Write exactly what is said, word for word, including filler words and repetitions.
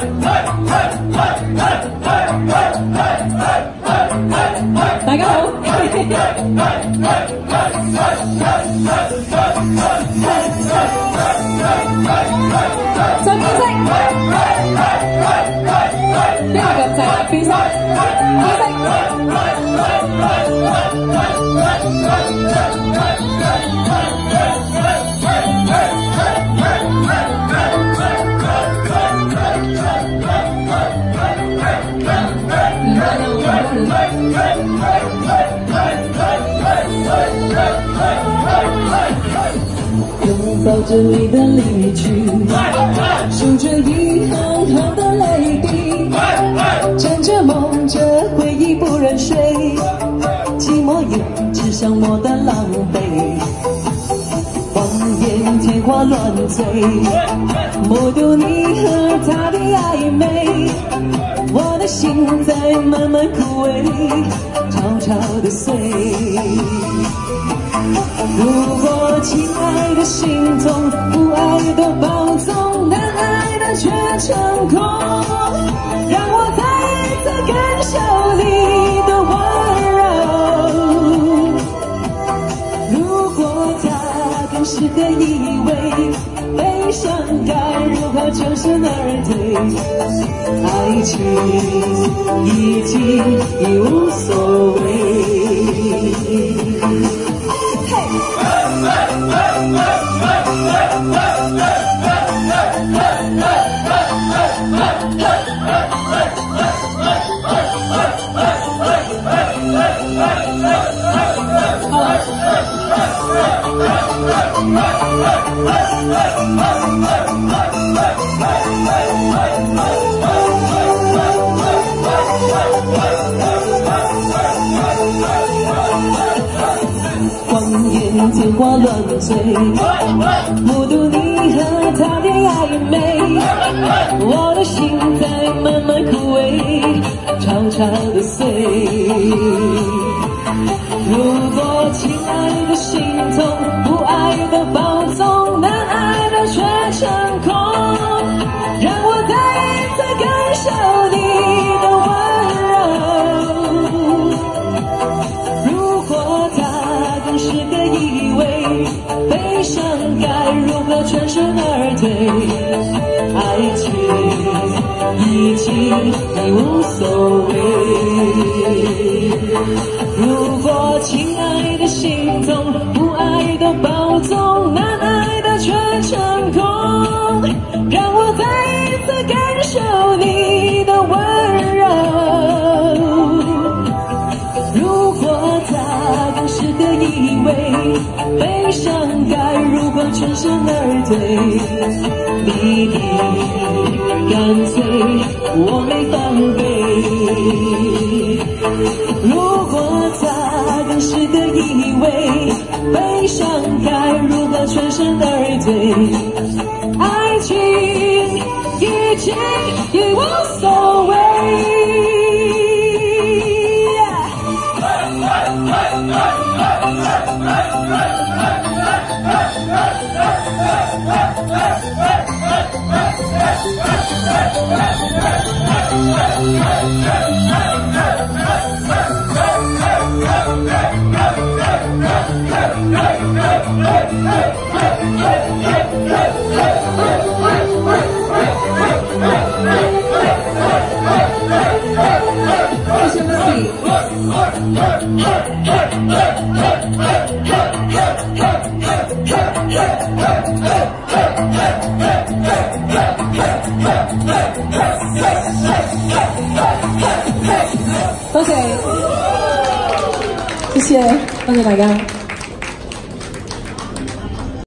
大家好。再變色，邊個咁滯？變色，變色。 拥抱着你的离去，数着一行行的泪滴，枕着梦着回忆不忍睡，寂寞也只像我的狼狈，谎言天花乱坠，目睹你和他的暧昧，我的心在慢慢枯萎，悄悄地碎。如果亲爱的心痛，不爱的放纵，难爱的却成空，让我再一次感受你的温柔。如果他更适合依偎，悲伤该如何全身而退？爱情已经已无所谓。谎言天花乱坠，目睹你和他的暧昧，我的心在慢慢枯萎，悄悄地碎。如果亲爱的心痛，不爱的放纵，难爱的却成空，让我再一次感受你的温柔。如果他更适合依偎，悲伤该如何全身而退？爱情已经已无所谓。如果亲爱的心痛，不爱的放纵，难爱的却成空，让我再一次感受你的温柔。如果他更适合依偎，悲伤该如何全身而退？你的干脆我没防备。如果他更适合依偎，悲伤该如何全身而退？爱情已经已无所谓。 多謝，謝謝，多謝大家。